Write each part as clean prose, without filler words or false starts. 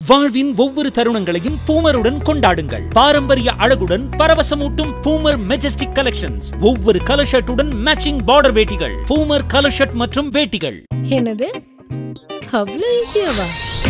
வாழ்வின் ஒவ்வொரு தருணங்களையும் பூமருடன் கொண்டாடுங்கள். பாரம்பரிய அழகுடன் பரவசமூட்டும் பூமர் மெஜஸ்டிக் கலெக்ஷன்ஸ். ஒவ்வொரு கலர் ஷர்ட்டுடன் மேட்சிங் பார்டர் வேட்டிகள். பூமர் கலர் ஷர்ட் மற்றும் வேட்டிகள். என்னது அவ்வளவு ஈஸியாவா?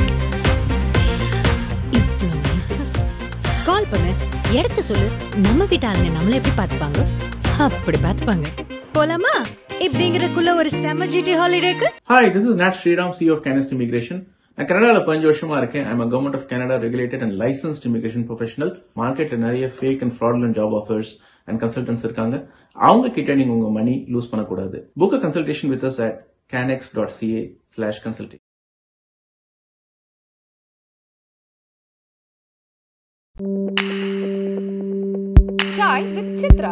இவ்வளவு ஈஸி. கால் பண்ணு, இடத்த சொல்லு, நம்ம வீட்டாளுங்க நம்மள எப்படி பார்த்துப்பாங்க அப்படி பார்த்துப்பாங்க. போலாமா? இப்படிங்கிறக்குள்ள ஒரு செம ஜிடி ஹாலிடேக்கு. Hi, this is Nat Sriram, CEO of Canist Immigration. நான் கனடால 5 வருஷமா இருக்கேன். I'm a Government of Canada regulated and licensed immigration professional. மார்க்கெட்ல நிறைய fake and fraudulent job offers and consultants இருக்காங்க. அவங்க கிட்ட நீங்க உங்க மணி லூஸ் பண்ணக்கூடாது. Book a consultation with us at canex.ca/consulting. Chai with Chithra.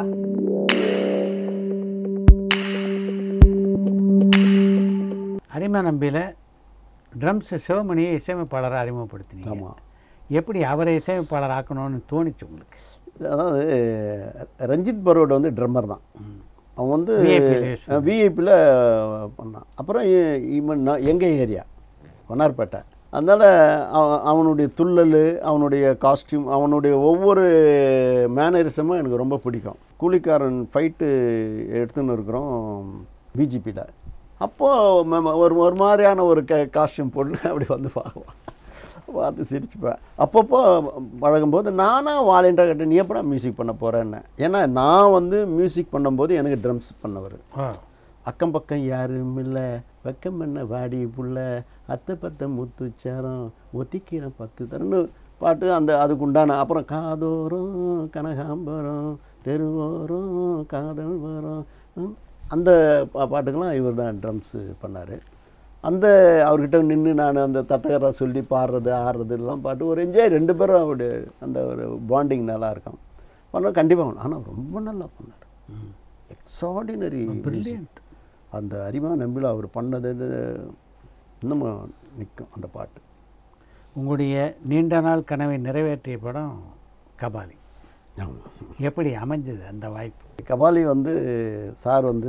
Arima நம்பியில் drums சிவமணியை இசையமைப்பாளராக அறிமுகப்படுத்தினீங்க. ஆமாம், எப்படி அவரை இசையமைப்பாளர் ஆக்கணும்னு தோணிச்சு உங்களுக்கு? அதாவது ரஞ்சித் பரோட வந்து ட்ரம்மர் தான். அவன் வந்து விஐபியில் பண்ணான். அப்புறம் இவன் எங்கள் ஏரியா வண்ணார்பேட்டை. அதனால் அவனுடைய துள்ளல், அவனுடைய காஸ்டியூம், அவனுடைய ஒவ்வொரு மேனரிசமும் எனக்கு ரொம்ப பிடிக்கும். கூலிக்காரன் ஃபைட்டு எடுத்துன்னு இருக்கிறோம் பிஜிபியில். அப்போது ஒரு மாதிரியான ஒரு காஸ்டியூம் போட்டு அப்படி வந்து பார்த்து சிரிச்சுப்பேன். அப்பப்போ பழகும்போது நானாக வாலண்டியராக கேட்டேன், நீ எப்படா மியூசிக் பண்ண போகிறேன்னு. ஏன்னா நான் வந்து மியூசிக் பண்ணும்போது எனக்கு ட்ரம்ஸ் பண்ணவர். அக்கம் பக்கம் யாரும் இல்லை, வெக்கம் என்ன வாடி புள்ள, அத்தை பத்த முத்துச்சாரம் ஒத்திக்கிறேன் 10 தரன்னு பாட்டு. அதுக்கு உண்டான அப்புறம் காதோறும் கனகாம்பரம் தெருவோரம் காதல் வரும், அந்த பாட்டுக்கெல்லாம் இவர் தான் ட்ரம்ஸு பண்ணார். அவர்கிட்ட நின்று நான் அந்த தத்தகரை சொல்லி பாடுறது ஆடுறது எல்லாம் பாட்டு ஒரு என்ஜாய். 2 பேரும் அவருடைய அந்த ஒரு பாண்டிங் நல்லா இருக்கும். பண்ண கண்டிப்பாக. ஆனால் ரொம்ப நல்லா பண்ணார். Extraordinary brilliant. அந்த அரிமா நம்பியில் அவர் பண்ணது இன்னும் நிற்கும் அந்த பாட்டு. உங்களுடைய நீண்ட நாள் கனவை நிறைவேற்றிய படம் கபாலி. எப்படி அமைஞ்சது அந்த வாய்ப்பு? கபாலி வந்து சார் வந்து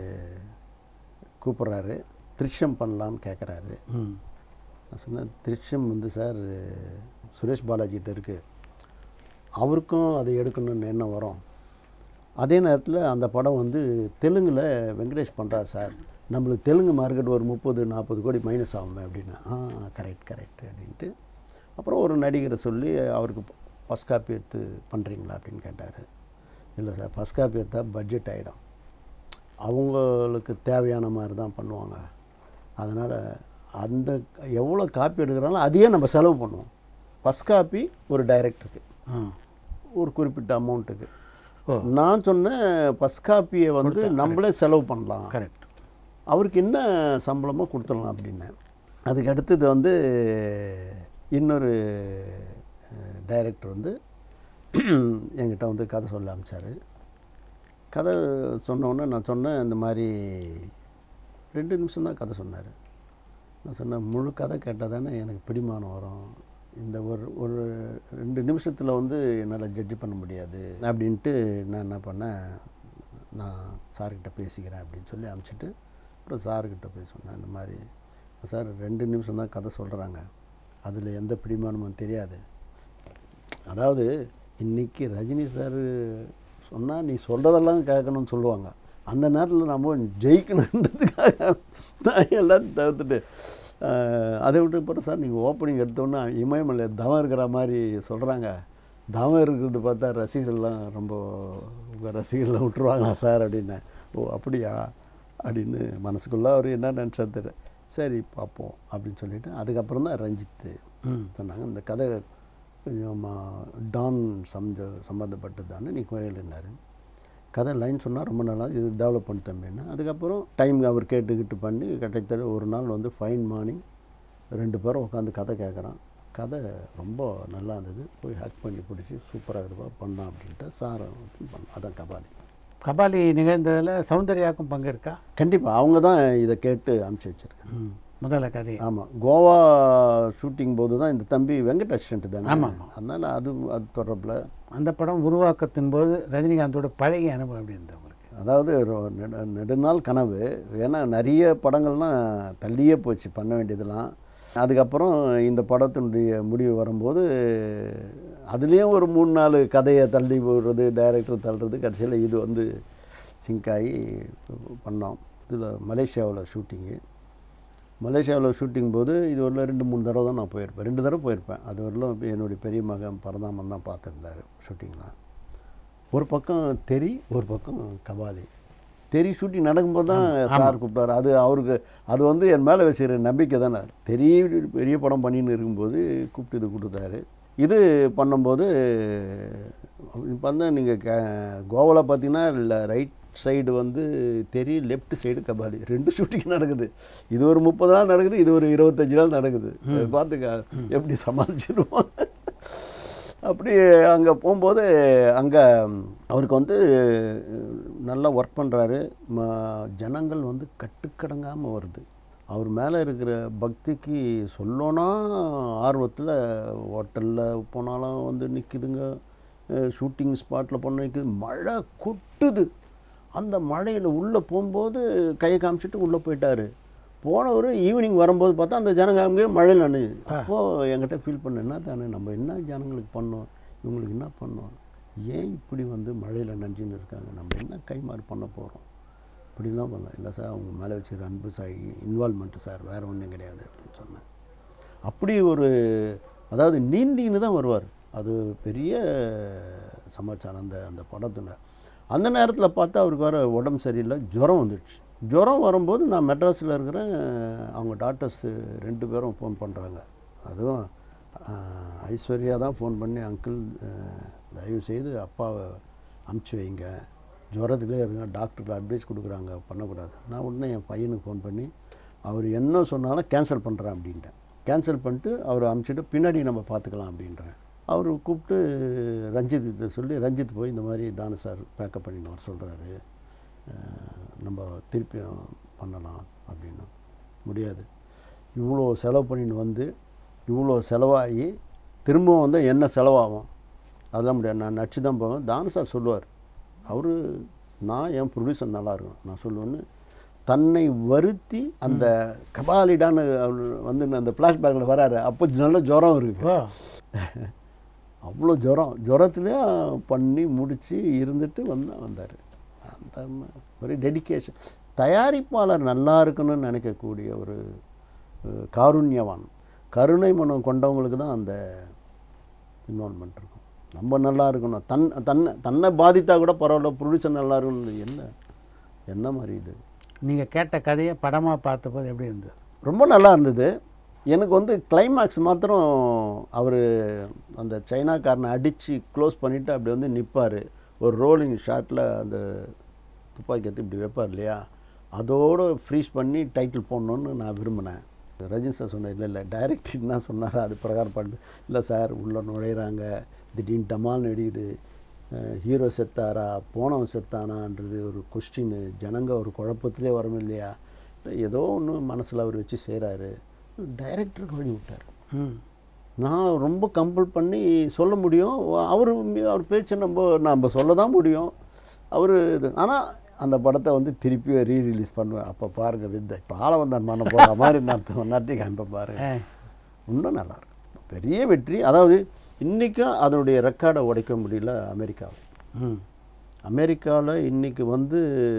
கூப்பிட்றாரு, திருஷ்யம் பண்ணலான்னு கேட்குறாரு. நான் சொன்னேன், திருஷ்யம் வந்து சார் சுரேஷ் பாலாஜிகிட்ட இருக்குது, அவருக்கும் அதை எடுக்கணும்னு எண்ணம் வரும். அதே நேரத்தில் அந்த படம் வந்து தெலுங்கில் வெங்கடேஷ் பண்ணுறார் சார், நம்மளுக்கு தெலுங்கு மார்க்கெட் ஒரு 30-40 கோடி மைனஸ் ஆகுமே அப்படின்னா. கரெக்ட் அப்படின்ட்டு அப்புறம் ஒரு நடிகரை சொல்லி அவருக்கு ஃபஸ்ட் காப்பி எடுத்து பண்ணுறீங்களா அப்படின்னு கேட்டார். இல்லை சார், ஃபஸ்ட் காப்பி எடுத்தால் பட்ஜெட் ஆகிடும், அவங்களுக்கு தேவையான மாதிரி தான் பண்ணுவாங்க, அதனால் அந்த எவ்வளோ காப்பி எடுக்கிறாங்களோ அதையே நம்ம செலவு பண்ணுவோம். ஃபஸ்ட் காப்பி ஒரு டைரக்டருக்கு ஒரு குறிப்பிட்ட அமௌண்ட்டுக்கு. நான் சொன்னேன், ஃபஸ்ட் காப்பியை வந்து நம்மளே செலவு பண்ணலாம், கரெக்ட், அவருக்கு என்ன சம்பளமோ கொடுத்துடலாம் அப்படின்னேன். அதுக்கு அடுத்தது வந்து இன்னொரு டைரக்டர் வந்து என்கிட்ட வந்து கதை சொல்ல ஆரம்பித்தார். கதை சொன்னோன்னே நான் சொன்னேன், இந்த மாதிரி 2 நிமிஷம் தான் கதை சொன்னார். நான் சொன்னேன், முழு கதை கேட்டால் தானே எனக்கு பிடிமானம் வரும், இந்த ஒரு 2 நிமிஷத்தில் வந்து என்னால் ஜட்ஜ் பண்ண முடியாது அப்படின்ட்டு நான் என்ன பண்ணேன், நான் சார்கிட்ட பேசிக்கிறேன் அப்படின்னு சொல்லி அனுப்பிச்சிட்டு அப்புறம் சார்கிட்ட போய் சொன்னேன், இந்த மாதிரி சார் 2 நிமிஷம் தான் கதை சொல்கிறாங்க, அதில் எந்த பிடிமானமும் தெரியாது. அதாவது இன்றைக்கி ரஜினி சார் சொன்னால் நீ சொல்கிறதெல்லாம் கேட்கணும்னு சொல்லுவாங்க, அந்த நேரத்தில் நம்ம ஜெயிக்கணுன்றதுக்காக நான் எல்லாத்தையும் தவிர்த்துட்டு அதை விட்டு அப்புறம் சார் நீங்கள் ஓப்பனிங் எடுத்தோன்னா இமயமலை தவம் இருக்கிற மாதிரி சொல்கிறாங்க, தவம் இருக்கிறது பார்த்தா ரசிகர்கள்லாம் ரொம்ப உங்கள் ரசிகர்லாம் விட்டுருவாங்களா சார் அப்படின்னேன். ஓ அப்படியா அப்படின்னு மனசுக்குள்ளே அவர் என்ன நினச்சாரு. சரி பார்ப்போம் அப்படின்னு சொல்லிவிட்டு அதுக்கப்புறம் தான் ரஞ்சித்து சொன்னாங்க, இந்த கதை கொஞ்சம் டான் சம்மந்தப்பட்டது தானே நீ கோயில்னாரு. கதை லைன் சொன்னால் ரொம்ப நல்லா இது டெவலப் பண்ணி தம்பின்னு. அதுக்கப்புறம் டைம் அவர் கேட்டுக்கிட்டு பண்ணி கிட்டத்தட்ட ஒரு நாள் வந்து ஃபைன் மார்னிங் 2 பேரும் உட்காந்து கதை கேட்குறான். கதை ரொம்ப நல்லா இருந்தது, போய் ஹேக் பண்ணி பிடிச்சி சூப்பராக இருப்பா பண்ணான் அப்படின்ட்டு சார் பண்ணோம். அதான் கபாலி. கபாலி நிகழ்ந்ததில் சௌந்தர்யாவுக்கும் பங்கு இருக்கா? கண்டிப்பாக, அவங்க தான் இதை கேட்டு அனுப்பிச்சி வச்சுருக்கேன் முதல்ல கதை. ஆமாம், கோவா ஷூட்டிங் போது தான் இந்த தம்பி வெங்கட் அசிஸ்டன்ட் தானே. ஆமாம், அதனால் அது தொடர்பில் அந்த படம் உருவாக்கத்தின் போது ரஜினிகாந்தோட பழகிய அனுபவம் எப்படி இருந்தது உங்களுக்கு? அதாவது நெடுநாள் கனவு. ஏன்னா நிறைய படங்கள்லாம் தள்ளியே போச்சு பண்ண வேண்டியதெல்லாம். அதுக்கப்புறம் இந்த படத்தினுடைய முடிவு வரும்போது அதுலேயும் ஒரு 3-4 கதையை தள்ளி போடுறது, டைரக்டர் தள்ளுறது, கடைசியில் இது வந்து சிங்க் ஆகி பண்ணோம். இதில் மலேசியாவில் ஷூட்டிங்கு. மலேசியாவில் ஷூட்டிங் போது இது ஒரு 2-3 தடவை தான் நான் போயிருப்பேன். 2 தடவை போயிருப்பேன். அது வரலும் என்னுடைய பெரிய மகன் பரதாமன் தான் பார்த்துருந்தார் ஷூட்டிங்லாம். ஒரு பக்கம் தெரி, ஒரு பக்கம் கபாலி. தெரி ஷூட்டிங் நடக்கும்போது தான் சார் கூப்பிட்டார். அது அவருக்கு அது வந்து என் மேலே வச்சுக்கிற நம்பிக்கை தானே. தெரி பெரிய படம் பண்ணின்னு இருக்கும்போது கூப்பிட்டு இது கொடுத்தாரு. இது பண்ணும்போது பார்த்தா நீங்கள் கோவாவில் பார்த்தீங்கன்னா இல்லை ரைட் சைடு வந்து தெரி, லெஃப்ட் சைடு கபாலி, 2 ஷூட்டிங் நடக்குது. இது ஒரு 30 நாள் நடக்குது, இது ஒரு 25 நாள் நடக்குது. பார்த்துக்க எப்படி சமாளிச்சிடுவோம். அப்படி அங்கே போகும்போது அங்கே அவருக்கு வந்து நல்லா ஒர்க் பண்ணுறாரு. ஜனங்கள் வந்து கட்டுக்கடங்காமல் வருது. அவர் மேலே இருக்கிற பக்திக்கு சொல்லோன்னா ஆர்வத்தில் ஹோட்டலில் போனாலும் வந்து நிற்குதுங்க, ஷூட்டிங் ஸ்பாட்டில் போன நிற்குது. மழை கொட்டுது. அந்த மழையில் உள்ளே போகும்போது கையை காமிச்சிட்டு உள்ளே போயிட்டார். போனவர் ஈவினிங் வரும்போது பார்த்தா அந்த ஜனங்க மழையில் நனைஞ்சு. அப்போது என்கிட்ட ஃபீல் பண்ண என்ன தானே நம்ம என்ன ஜனங்களுக்கு பண்ணோம், இவங்களுக்கு என்ன பண்ணோம், ஏன் இப்படி வந்து மழையில் நனைஞ்சின்னு இருக்காங்க, நம்ம என்ன கைமாறு பண்ண போகிறோம், இப்படிலாம் பண்ணலாம். இல்லை சார் அவங்க மேலே வச்சுருக்க அன்பு சார், இன்வால்மெண்ட்டு சார், வேறு ஒன்றும் கிடையாது அப்படின்னு சொன்னேன். அப்படி ஒரு அதாவது நீந்தின்னு தான் வருவார். அது பெரிய சமாச்சாரம் அந்த படத்தில். அந்த நேரத்தில் பார்த்தா அவருக்கு வர உடம்பு சரியில்லை, ஜுரம் வந்துடுச்சு. ஜுரம் வரும்போது நான் மெட்ராஸில் இருக்கிறேன். அவங்க டாக்டர்ஸ் 2 பேரும் ஃபோன் பண்ணுறாங்க. அதுவும் ஐஸ்வர்யா தான் ஃபோன் பண்ணி, அங்கிள் தயவுசெய்து அப்பாவை அமுச்சு வைங்க, ஜுரத்துலேயே இருங்க, டாக்டருக்கு அட்வைஸ் கொடுக்குறாங்க, பண்ணக்கூடாது. நான் உடனே என் பையனுக்கு ஃபோன் பண்ணி அவர் என்ன சொன்னாலும் கேன்சல் பண்ணுறேன் அப்படின்ட்டேன். கேன்சல் பண்ணிட்டு அவரை அமுச்சுட்டு பின்னாடி நம்ம பார்த்துக்கலாம் அப்படின்றேன். அவர் கூப்பிட்டு ரஞ்சித்து சொல்லி, ரஞ்சித் போய் இந்த மாதிரி தானு சார் பேக்கப் பண்ணின்னு வர சொல்கிறாரு, நம்ம திருப்பியும் பண்ணலாம் அப்படின்னா. முடியாது, இவ்வளோ செலவு பண்ணின்னு வந்து இவ்வளோ செலவாகி திரும்பவும் வந்து என்ன செலவாகும், அதெல்லாம் முடியாது, நான் நடிச்சு தான் போவேன். தானு சார் சொல்லுவார், அவர் நான் என் ப்ரொடியூசர் நல்லாயிருக்கும் நான் சொல்லுவேன்னு தன்னை வருத்தி அந்த கபாலிடான்னு வந்து அந்த ஃப்ளாஷ்பேக்கில் வராரு. அப்போ நல்ல ஜுரம் இருக்குது. அவ்வளோ ஜுரத்துலேயே பண்ணி முடித்து இருந்துட்டு வந்தார். அந்த ஒரு டெடிக்கேஷன். தயாரிப்பாளர் நல்லா இருக்கணும்னு நினைக்கக்கூடிய ஒரு காருண்யவான், கருணை மனம் கொண்டவங்களுக்கு தான் அந்த இன்வால்மெண்ட் இருக்கும். நம்ம நல்லா இருக்கணும், தன்னை பாதித்தா கூட பரவாயில்ல, ப்ரொடியூசர் நல்லா இருக்கணும். என்ன மாதிரி இது நீங்கள் கேட்ட கதையை படமாக பார்த்தபோது எப்படி இருந்தது? ரொம்ப நல்லா இருந்தது. எனக்கு வந்து கிளைமேக்ஸ் மாத்திரம் அவர் அந்த சைனாக்காரனை அடித்து க்ளோஸ் பண்ணிவிட்டு அப்படி வந்து நிற்பார். ஒரு ரோலிங் ஷாட்டில் அந்த துப்பாக்கி எடுத்து இப்படி வைப்பார் இல்லையா, அதோடு ஃப்ரீஸ் பண்ணி டைட்டில் போடணுன்னு நான் விரும்பினேன். ரஜினி சார் சொன்னேன், இல்லை டைரக்டர் என்ன சொன்னார் அது பிரகாரம் பண்ணு. இல்லை சார் உள்ளே நுழையிறாங்க, திடீர்னு டமால்னு அடிக்குது, ஹீரோ செத்தாரா போனவன் செத்தானான்றது ஒரு கொஸ்டின், ஜனங்க ஒரு குழப்பத்திலே வரணும் இல்லையா, ஏதோ ஒன்று மனசில் அவர் வச்சு செய்கிறாரு. டைரக்டருக்கு வழி விட்டார். நான் ரொம்ப கம்பல் பண்ணி சொல்ல முடியும், அவர் பேச்சு நம்ம சொல்ல தான் முடியும். அவர் இது ஆனால் அந்த படத்தை வந்து திருப்பி ரீரிலீஸ் பண்ணுவேன். அப்போ பாருங்கள் வித்தை, இப்போ ஆள வந்தான் மன போகிற மாதிரி நடத்தி காமிப்ப பாருங்க, இன்னும் நல்லாயிருக்கும். பெரிய வெற்றி. அதாவது இன்றைக்கும் அதனுடைய ரெக்கார்டை உடைக்க முடியல அமெரிக்காவில். இன்றைக்கி வந்து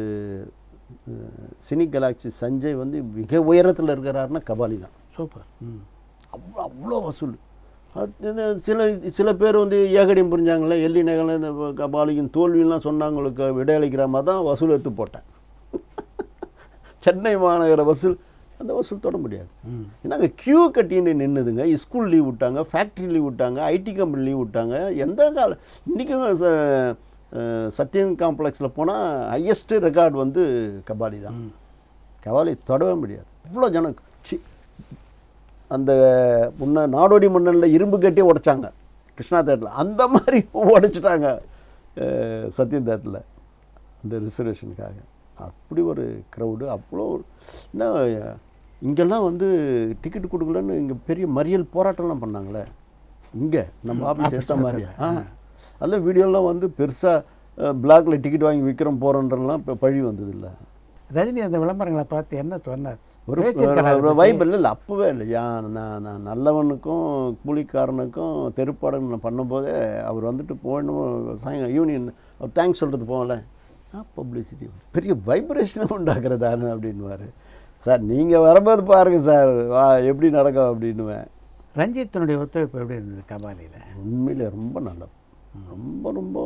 சினி கேலாக்சி சஞ்சய் வந்து மிக உயரத்தில் இருக்கிறாருன்னா கபாலி தான். சூப்பர். அவ்வளோ வசூல். சில பேர் வந்து ஏகடியம் புரிஞ்சாங்களே, எல்லி நகரில் இந்த கபாலியின் தோல்வியெல்லாம் சொன்னாங்களுக்கு விடையளிக்கிற மாதிரி தான் வசூல் எடுத்து போட்டேன். சென்னை மாநகர வசூல் அந்த வசூல் தொட முடியாது. ஏன்னா அங்கே கியூ கட்டின்னு நின்றுதுங்க. ஸ்கூல் லீவ் விட்டாங்க, ஃபேக்ட்ரி லீவ் விட்டாங்க, ஐடி கம்பெனி லீவ் விட்டாங்க. எந்த காலம் இன்றைக்கும் சத்யன் காம்ப்ளெக்ஸில் போனால் ஹையஸ்ட்டு ரெக்கார்டு வந்து கபாலி தான். கபாலி தொடவே முடியாது. அவ்வளோ ஜனம். அந்த முன்ன நாடோடி மன்னனில் இரும்பு கட்டியே உடைச்சாங்க கிருஷ்ணா தேட்டரில், அந்த மாதிரி உடைச்சிட்டாங்க சத்யன் தேட்டரில் அந்த ரிசர்வேஷனுக்காக. அப்படி ஒரு க்ரௌடு. அவ்வளோ என்ன இங்கெல்லாம் வந்து டிக்கெட் கொடுக்கலன்னு இங்கே பெரிய மறியல் போராட்டம்லாம் பண்ணாங்களே இங்கே நம்ம ஆஃபீஸ் எடுத்த மாதிரியா. அதில் வீடியோலாம் வந்து பெருசாக பிளாக்ல டிக்கெட் வாங்கி விற்கிறோம் போகிறோன்றலாம் இப்போ பழி வந்தது இல்லை. ரஜினி அந்த விளம்பரங்களை பார்த்து என்ன சொன்னார்? ஒரு வைப் இல்லை அப்போவே இல்லை. நான் நல்லவனுக்கும் கூலிக்காரனுக்கும் தெருப்பாடல் பண்ணும்போதே அவர் வந்துட்டு போகணும் சாயங்காலம் ஈவினிங் அவர் தேங்க்ஸ் சொல்கிறது போகல பப்ளிசிட்டி பெரிய வைப்ரேஷனாக உண்டாக்குறதானு அப்படின்வார். சார் நீங்கள் வரும்போது பாருங்கள் சார் எப்படி நடக்கும் அப்படின்னுவேன். ரஞ்சித்தினுடைய ஒத்துழைப்பு எப்படி இருந்தது கபாலியில்? உண்மையிலே ரொம்ப நல்லது, ரொம்ப ரொம்ப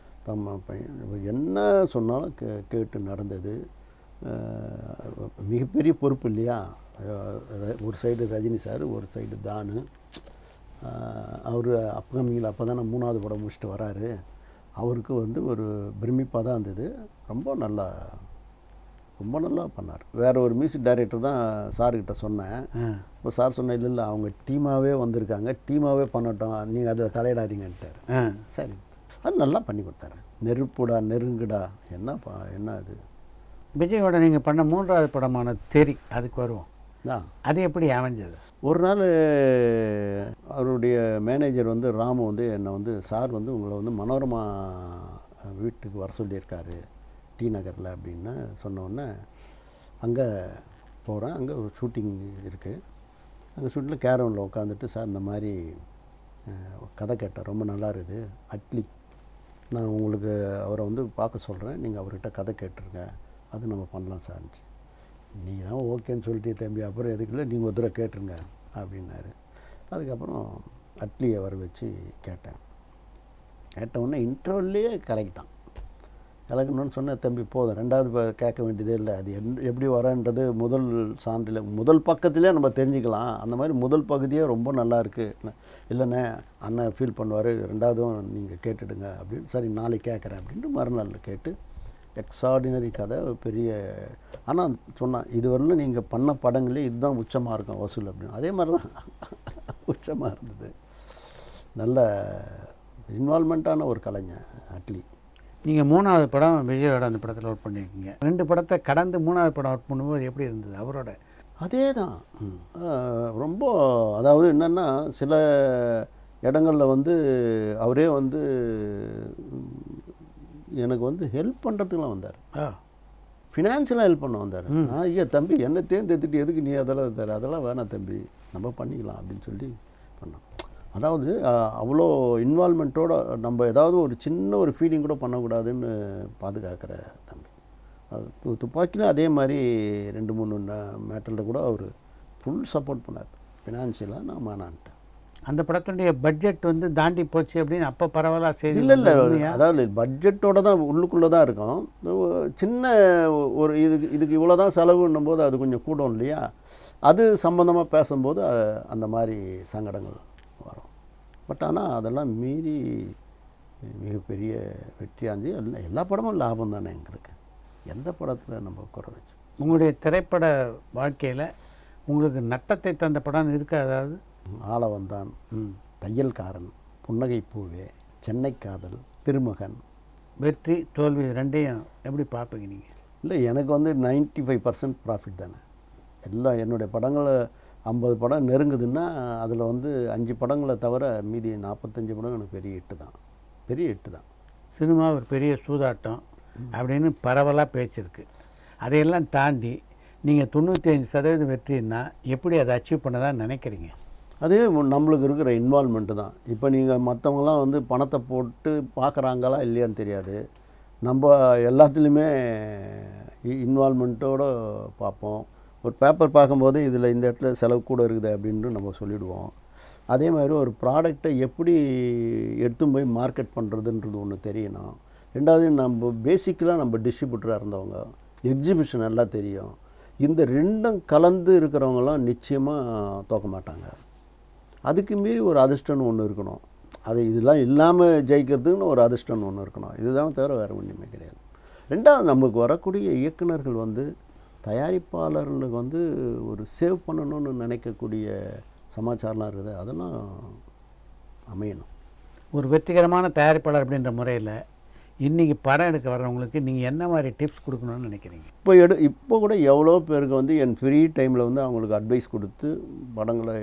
பையன் என்ன சொன்னாலும் கேட்டு நடந்தது. மிகப்பெரிய பொறுப்பு இல்லையா, ஒரு சைடு ரஜினி சார், ஒரு சைடு தானு. அவர் அப்கமிங்கில் அப்போ தான் 3வது படம் முடிச்சுட்டு வராரு. அவருக்கு வந்து ஒரு பிரமிப்பாக தான் இருந்தது. ரொம்ப நல்லா பண்ணார். வேறு ஒரு மியூசிக் டைரக்டர் தான் சார்கிட்ட சொன்னேன். இப்போ சார் சொன்ன இல்லை அவங்க டீமாகவே வந்திருக்காங்க, டீமாகவே பண்ணட்டும், நீங்கள் அதில் தலையிடாதீங்கன்ட்டார். சரி, அது நல்லா பண்ணி கொடுத்தாரு. நெருப்புடா நெருங்குடா என்ன அது. விஜயோட நீங்கள் பண்ண 3வது படமான தெரி, அதுக்கு வருவோம். அது எப்படி அமைஞ்சது? ஒரு நாள் அவருடைய மேனேஜர் வந்து ராமு வந்து என்னை வந்து சார் வந்து உங்களை வந்து மனோரமா வீட்டுக்கு வர சொல்லியிருக்காரு டி நகரில் அப்படின்னு சொன்னோடனே அங்கே போகிறேன். அங்கே ஒரு ஷூட்டிங் இருக்குது. அங்கே ஷூட்டிங்கில் கேரவனில் உட்காந்துட்டு சார் இந்த மாதிரி கதை கேட்டேன், ரொம்ப நல்லா இருக்குது அட்லி, நான் உங்களுக்கு அவரை வந்து பார்க்க சொல்கிறேன், நீங்கள் அவர்கிட்ட கதை கேட்டுருங்க, அது நம்ம பண்ணலாம் சார். நீங்கள் தான் ஓகேன்னு சொல்லிட்டு தம்பி, அப்புறம் எதுக்குள்ள நீங்கள் ஒரு தடவை கேட்டுருங்க அப்படின்னாரு. அதுக்கப்புறம் அட்லியை வர வச்சு கேட்டவுடனே இன்டர்வல்லையே கலக்கணும்னு சொன்ன தம்பி போதும், 2வது கேட்க வேண்டியதே இல்லை, அது எப்படி வரன்றது முதல் சான்றில் முதல் பக்கத்திலே நம்ம தெரிஞ்சுக்கலாம். அந்த மாதிரி முதல் பகுதியே ரொம்ப நல்லா இருக்குது. இல்லைண்ணே அண்ணன் ஃபீல் பண்ணுவார், 2வதும் நீங்கள் கேட்டுடுங்க அப்படின்னு. சரி நாளைக்கு கேட்குறேன் அப்படின்ட்டு மறுநாளில் கேட்டு எக்ஸ்ட்ராடினரி கதை பெரிய. ஆனால் சொன்னான் இதுவரையிலும் நீங்கள் பண்ண படங்களே இதுதான் உச்சமாக இருக்கும் வசூல் அப்படின்னு. அதே மாதிரி தான் உச்சமாக இருந்தது. நல்ல இன்வால்மெண்ட்டான ஒரு கலைஞர் அட்லி. நீங்கள் 3வது படம் விஜயோட அந்த படத்தில் ஒர்க் பண்ணியிருக்கீங்க. 2 படத்தை கடந்து 3வது படம் ஒர்க் பண்ணும்போது எப்படி இருந்தது அவரோட? அதே தான் ரொம்ப. அதாவது என்னென்னா சில இடங்களில் வந்து அவரே வந்து எனக்கு வந்து ஹெல்ப் பண்ணுறதுக்குலாம் வந்தார், ஃபினான்ஷியலாக ஹெல்ப் பண்ண வந்தார். ஐயா தம்பி என்னை தேர்ந்தெடுத்துட்டு எதுக்கு நீ அதெல்லாம் தர, அதெல்லாம் வேணாம் தம்பி நம்ம பண்ணிக்கலாம் அப்படின்னு சொல்லி பண்ணோம். அதாவது அவ்வளோ இன்வால்மெண்ட்டோட நம்ம ஏதாவது ஒரு சின்ன ஒரு ஃபீலிங் கூட பண்ணக்கூடாதுன்னு பாதுகாக்கிற தம்பி. துப்பாக்கினா அதே மாதிரி 2-3 மேட்டரில் கூட அவர் ஃபுல் சப்போர்ட் பண்ணார். ஃபினான்ஷியலாக நான் வேணான்ட்டேன். அந்த படத்துடைய பட்ஜெட் வந்து தாண்டி போச்சு அப்படின்னு அப்போ பரவாயில்ல செய்தி இல்லை அதாவது பட்ஜெட்டோட தான் உள்ளுக்குள்ளே தான் இருக்கும். சின்ன ஒரு இதுக்கு இவ்வளோ தான் செலவுன்னும் போது அது கொஞ்சம் கூடும் இல்லையா, அது சம்மந்தமாக பேசும்போது அந்த மாதிரி சங்கடங்கள் வரும். பட் ஆனால் அதெல்லாம் மீறி மிகப்பெரிய வெற்றியாஞ்சு எல்லா படமும் லாபம் தானே எங்களுக்கு. எந்த படத்தில் நம்ம குறை வச்சு. உங்களுடைய திரைப்பட வாழ்க்கையில் உங்களுக்கு நட்டத்தை தந்த படம் இருக்கா? அதாவது ஆளவந்தான், தையல்காரன், புன்னகை பூவே, சென்னை காதல், திருமகன். வெற்றி தோல்வி 2யும் எப்படி பார்ப்பீங்க நீங்கள்? இல்லை எனக்கு வந்து 95% ப்ராஃபிட் தானே. எல்லாம் என்னுடைய படங்களை 50 படம் நெருங்குதுன்னா அதில் வந்து 5 படங்களை தவிர மீதி 45 படம் எனக்கு பெரிய ஹிட்டு தான். சினிமா ஒரு பெரிய சூதாட்டம் அப்படின்னு பரவலாக பேச்சிருக்கு. அதையெல்லாம் தாண்டி நீங்கள் 95% வெற்றின்னா எப்படி அதை அச்சீவ் பண்ணதான் நினைக்கிறீங்க? அதே நம்மளுக்கு இருக்கிற இன்வால்மெண்ட்டு தான். இப்போ நீங்கள் மற்றவங்களாம் வந்து பணத்தை போட்டு பார்க்குறாங்களா இல்லையான்னு தெரியாது. நம்ம எல்லாத்துலேயுமே இன்வால்மெண்ட்டோடு பார்ப்போம். ஒரு பேப்பர் பார்க்கும்போது இதில் இந்த இடத்துல செலவு கூட இருக்குது அப்படின்னு நம்ம சொல்லிவிடுவோம். அதே மாதிரி ஒரு ப்ராடக்டை எப்படி எடுத்து போய் மார்க்கெட் பண்ணுறதுன்றது ஒன்று தெரியணும். 2வது நம்ம பேசிக்கலாக நம்ம டிஸ்ட்ரிபியூட்டராக இருந்தவங்க, எக்ஸிபிஷன் எல்லாம் தெரியும். இந்த 2ம் கலந்து இருக்கிறவங்களாம் நிச்சயமாக தோக்க மாட்டாங்க. அதுக்கு மீறி ஒரு அதிர்ஷ்டம்னு ஒன்று இருக்கணும். அது இதெல்லாம் இல்லாமல் ஜெயிக்கிறதுக்குன்னு ஒரு அதிர்ஷ்டம்னு ஒன்று இருக்கணும். இதுதான் தவிர வேறு ஒன்றுமே கிடையாது. 2வது நமக்கு வரக்கூடிய இயக்குநர்கள் வந்து தயாரிப்பாளர்களுக்கு வந்து ஒரு சேவ் பண்ணணும்னு நினைக்கக்கூடிய சமாச்சாரம்லாம் இருக்குது. அதெல்லாம் அமையணும். ஒரு வெற்றிகரமான தயாரிப்பாளர் அப்படின்ற முறையில் இன்றைக்கி படம் எடுக்க வர்றவங்களுக்கு நீங்கள் என்ன மாதிரி டிப்ஸ் கொடுக்கணும்னு நினைக்கிறீங்க? இப்போ கூட எவ்வளோ பேருக்கு வந்து என் ஃப்ரீ டைமில் வந்து அவங்களுக்கு அட்வைஸ் கொடுத்து படங்களை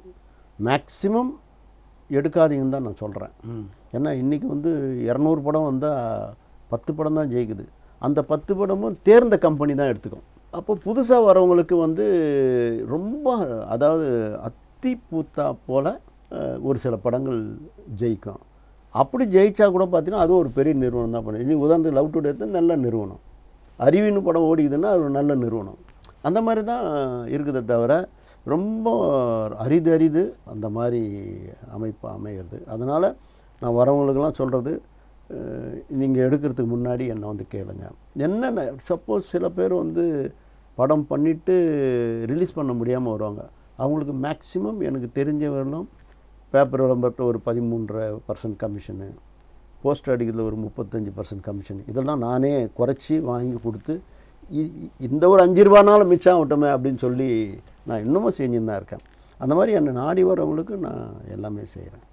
மேக்ஸிமம் எடுக்காதீங்கன்னு தான் நான் சொல்கிறேன். ஏன்னா இன்றைக்கி வந்து 200 படம் வந்தால் 10 படம் தான் ஜெயிக்குது. அந்த 10 படமும் தேர்ந்த கம்பெனி தான் எடுத்துக்கும். அப்போ புதுசாக வரவங்களுக்கு வந்து ரொம்ப அதாவது அத்தி பூத்தா போல் ஒரு சில படங்கள் ஜெயிக்கும். அப்படி ஜெயிச்சா கூட பார்த்தீங்கன்னா அதுவும் ஒரு பெரிய நிறுவனம் தான் பண்ணுது. இன்னைக்கு உதாரணத்துக்கு லவ் டுடே நல்ல நிறுவனம், அறிவின்னு படம் ஓடிக்குதுன்னா அது ஒரு நல்ல நிறுவனம். அந்த மாதிரி தான் இருக்குதே தவிர ரொம்ப அரிது அந்த மாதிரி அமைப்பு அமைகிறது. அதனால் நான் வரவங்களுக்கெல்லாம் சொல்கிறது, நீங்கள் எடுக்கிறதுக்கு முன்னாடி என்னை வந்து கேளுங்க. என்னென்ன சப்போஸ் சில பேர் வந்து படம் பண்ணிவிட்டு ரிலீஸ் பண்ண முடியாமல் வருவாங்க. அவங்களுக்கு மேக்ஸிமம் எனக்கு தெரிஞ்ச வரலும் பேப்பர் விளம்பரத்தில் ஒரு 13% கமிஷனு, போஸ்டர் அடிக்கிறதுல ஒரு 35% கமிஷன், இதெல்லாம் நானே குறைச்சி வாங்கி கொடுத்து இந்த ஒரு 5 ரூபானாலும் மிச்சம் ஆகட்டுமே அப்படின்னு சொல்லி நான் இன்னமும் செஞ்சுன்னு தான் இருக்கேன். அந்த மாதிரி என்னை நாடி வரவங்களுக்கு நான் எல்லாமே செய்கிறேன்.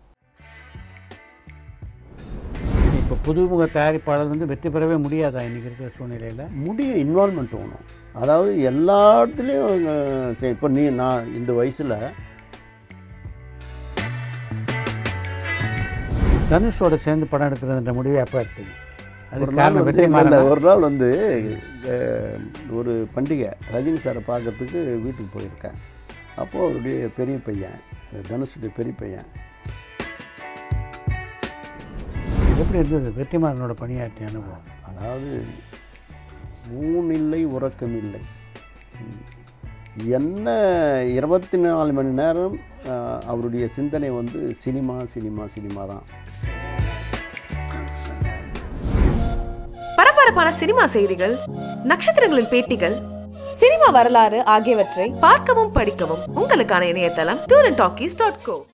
இப்போ புதுமுக தயாரிப்பாளர் வந்து வெற்றி பெறவே முடியாதா இன்றைக்கி இருக்கிற சூழ்நிலையில்? முடியும், இன்வால்மெண்ட் வேணும். அதாவது எல்லா இடத்துலையும் இப்போ நான் இந்த வயசில் தனுஷோட சேர்ந்து படம் எடுக்கிறதுன்ற முடிவை எப்போ எடுத்தீங்க? ஒரு நாள் வந்து ஒரு பண்டிகை ரஜினி சாரை பார்க்கறதுக்கு வீட்டுக்கு போயிருக்கேன். அப்போது அவருடைய பெரிய பையன், தனுஷுடைய பெரிய பையன். எப்படி இருந்தது வெற்றிமாறனோட பணியாற்றிய அனுபவம்? அதாவது ஊனில்லை உறக்கமில்லை, என்ன 24 மணி நேரம் அவருடைய சிந்தனை வந்து சினிமா சினிமா சினிமா தான். பரபரப்பான சினிமா செய்திகள், நட்சத்திரங்களின் பேட்டிகள், சினிமா வரலாறு ஆகியவற்றை பார்க்கவும் படிக்கவும் உங்களுக்கான இணையதளம் theatre.Co.